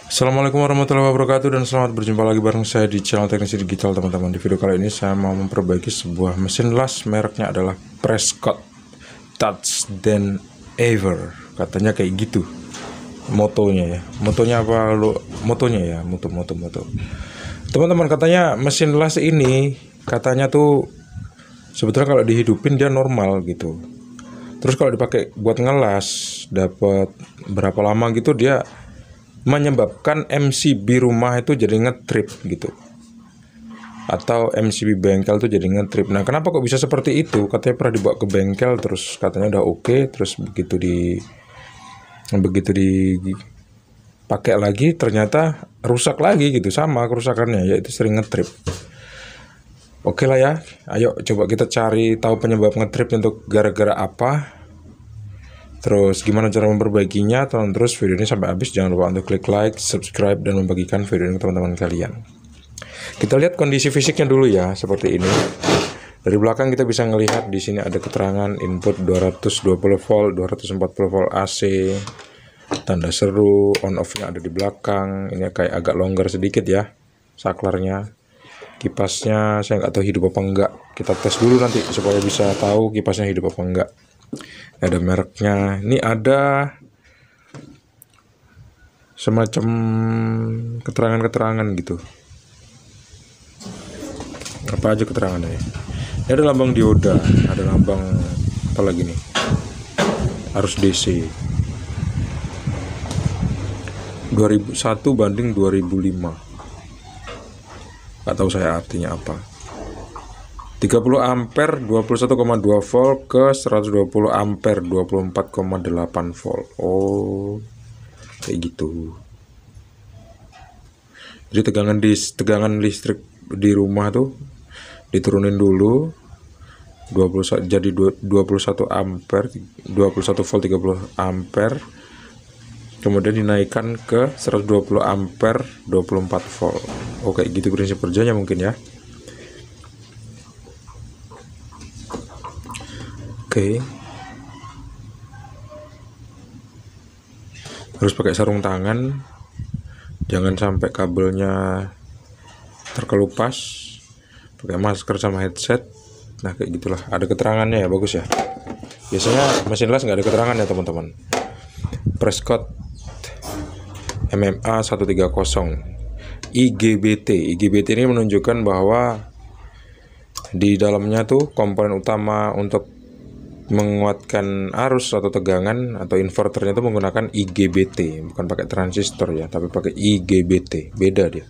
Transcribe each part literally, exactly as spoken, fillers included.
Assalamualaikum warahmatullahi wabarakatuh dan selamat berjumpa lagi bareng saya di channel Teknisi Digital teman-teman. Di video kali ini saya mau memperbaiki sebuah mesin las, mereknya adalah Prescott Touch Than Ever. Katanya kayak gitu motonya ya. Motonya apa lo? Motonya ya, moto moto moto. Teman-teman, katanya mesin las ini katanya tuh sebetulnya kalau dihidupin dia normal gitu. Terus kalau dipakai buat ngelas dapat berapa lama gitu dia menyebabkan M C B rumah itu jadi ngetrip gitu, atau M C B bengkel tuh jadi ngetrip. Nah, kenapa kok bisa seperti itu? Katanya pernah dibawa ke bengkel, terus katanya udah oke, okay, terus begitu di begitu dipakai lagi ternyata rusak lagi gitu, sama kerusakannya, yaitu sering ngetrip. Oke lah ya, ayo coba kita cari tahu penyebab ngetrip untuk gara-gara apa. Terus gimana cara memperbaikinya? Tonton terus video ini sampai habis. Jangan lupa untuk klik like, subscribe, dan membagikan video ini ke teman-teman kalian. Kita lihat kondisi fisiknya dulu ya, seperti ini. Dari belakang kita bisa melihat di sini ada keterangan input dua ratus dua puluh volt, dua ratus empat puluh volt A C, tanda seru, on off-nya ada di belakang. Ini kayak agak longgar sedikit ya, saklarnya. Kipasnya saya nggak tahu hidup apa enggak. Kita tes dulu nanti supaya bisa tahu kipasnya hidup apa enggak. Ada mereknya. Ini ada semacam keterangan-keterangan gitu. Apa aja keterangannya? Ini ada lambang dioda, ada lambang apa lagi nih? Arus D C. dua ribu satu banding dua ribu lima. Gak tahu saya artinya apa. tiga puluh ampere dua puluh satu koma dua volt ke seratus dua puluh ampere dua puluh empat koma delapan volt. Oh, kayak gitu. Jadi tegangan di tegangan listrik di rumah tuh diturunin dulu dua puluh jadi dua puluh satu ampere, dua puluh satu volt tiga puluh ampere. Kemudian dinaikkan ke seratus dua puluh ampere dua puluh empat volt. Oh, kayak gitu prinsip kerjanya mungkin ya. Oke. Harus pakai sarung tangan. Jangan sampai kabelnya terkelupas. Pakai masker sama headset. Nah, kayak gitulah. Ada keterangannya ya, bagus ya. Biasanya mesin las nggak ada keterangannya teman-teman. Prescott M M A seratus tiga puluh I G B T. I G B T ini menunjukkan bahwa di dalamnya tuh komponen utama untuk menguatkan arus atau tegangan atau inverternya itu menggunakan I G B T, bukan pakai transistor ya, tapi pakai I G B T. Beda dia.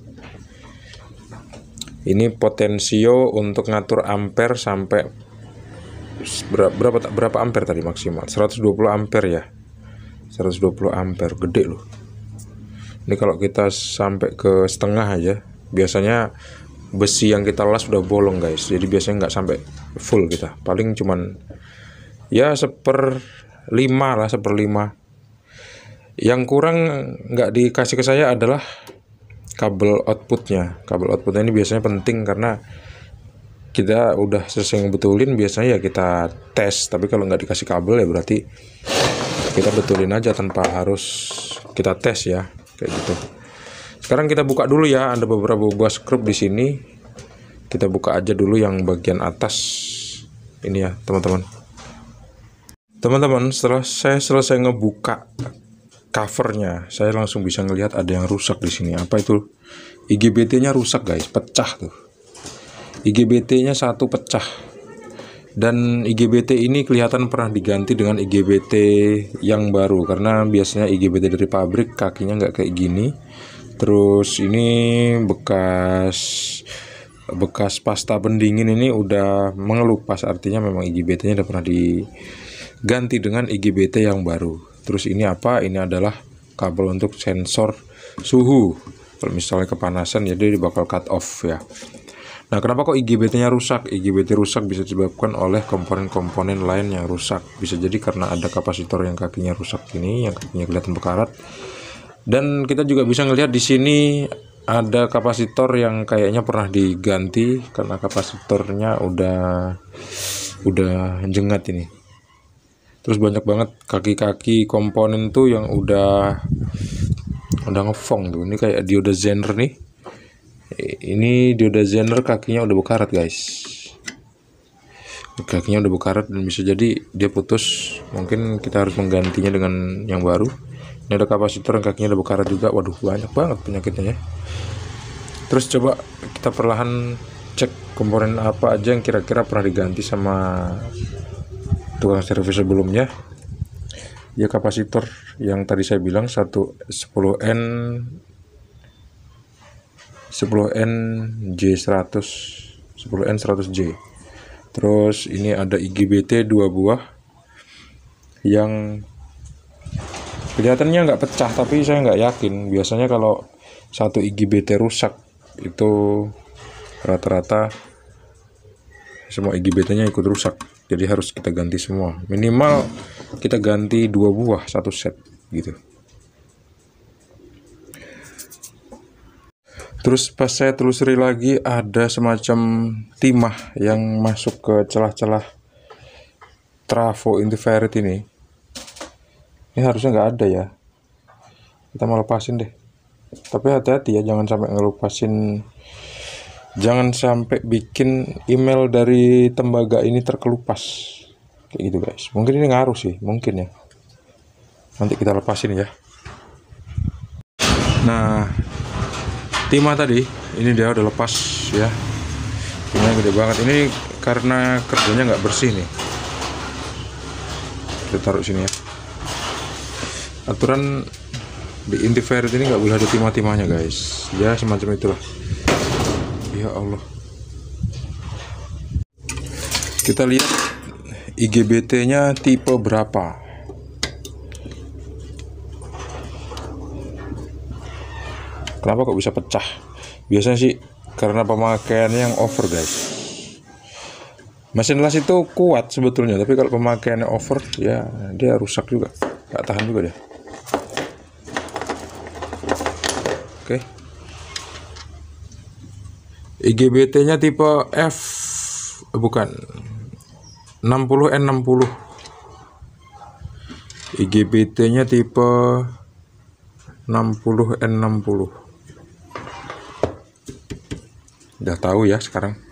Ini potensio untuk ngatur ampere sampai berapa berapa, berapa ampere tadi maksimal? seratus dua puluh ampere ya. seratus dua puluh ampere, gede loh. Ini kalau kita sampai ke setengah aja, biasanya besi yang kita las udah bolong guys. Jadi biasanya nggak sampai full kita, paling cuman ya seper lima lah, seperlima. Yang kurang nggak dikasih ke saya adalah kabel outputnya. Kabel outputnya ini biasanya penting karena kita udah selesai ngebetulin, biasanya ya kita tes. Tapi kalau nggak dikasih kabel ya berarti kita betulin aja tanpa harus kita tes ya, kayak gitu. Sekarang kita buka dulu ya. Ada beberapa buah skrup di sini. Kita buka aja dulu yang bagian atas ini ya teman-teman. Teman-teman, setelah saya selesai ngebuka covernya, saya langsung bisa ngelihat ada yang rusak di sini. Apa itu? I G B T-nya rusak guys, pecah tuh. I G B T-nya satu pecah. Dan I G B T ini kelihatan pernah diganti dengan I G B T yang baru, karena biasanya I G B T dari pabrik kakinya nggak kayak gini. Terus ini bekas bekas pasta pendingin ini udah mengelupas, artinya memang I G B T-nya udah pernah diganti dengan I G B T yang baru. Terus ini apa? Ini adalah kabel untuk sensor suhu. Kalau misalnya kepanasan ya dia bakal cut off ya. Nah, kenapa kok I G B T-nya rusak? I G B T rusak bisa disebabkan oleh komponen-komponen lain yang rusak. Bisa jadi karena ada kapasitor yang kakinya rusak ini, yang kakinya kelihatan berkarat. Dan kita juga bisa ngelihat di sini ada kapasitor yang kayaknya pernah diganti karena kapasitornya udah udah jengat ini. Terus banyak banget kaki-kaki komponen tuh yang udah udah ngefong tuh. Ini kayak dioda Zener nih. Ini dioda Zener kakinya udah berkarat guys. Kakinya udah berkarat dan bisa jadi dia putus. Mungkin kita harus menggantinya dengan yang baru. Ini ada kapasitor yang kakinya udah berkarat juga. Waduh, banyak banget penyakitnya ya. Terus coba kita perlahan cek komponen apa aja yang kira-kira pernah diganti sama tukang servis sebelumnya. Ya, kapasitor yang tadi saya bilang satu sepuluh N sepuluh N J seratus sepuluh N seratus J. Terus ini ada I G B T dua buah yang kelihatannya nggak pecah, tapi saya nggak yakin. Biasanya kalau satu I G B T rusak itu rata-rata semua I G B T-nya ikut rusak. Jadi harus kita ganti semua. Minimal kita ganti dua buah satu set gitu. Terus pas saya telusuri lagi ada semacam timah yang masuk ke celah-celah trafo interferit ini. Ini harusnya nggak ada ya. Kita mau lepasin deh. Tapi hati-hati ya, jangan sampai ngelupasin. Jangan sampai bikin email dari tembaga ini terkelupas. Kayak gitu guys. Mungkin ini ngaruh sih, mungkin ya. Nanti kita lepasin ya. Nah, timah tadi ini dia udah lepas ya. Timahnya gede banget. Ini karena kerjanya nggak bersih nih. Kita taruh sini ya. Aturan di interferit ini nggak boleh ada timah-timahnya guys. Ya semacam itulah. Ya Allah. Kita lihat I G B T-nya tipe berapa. Kenapa kok bisa pecah? Biasanya sih karena pemakaiannya yang over guys. Mesin las itu kuat sebetulnya, tapi kalau pemakaiannya over ya dia rusak juga, nggak tahan juga deh. Oke. I G B T-nya tipe F, bukan enam puluh N enam puluh. I G B T-nya tipe enam puluh N enam puluh. Udah tahu ya sekarang.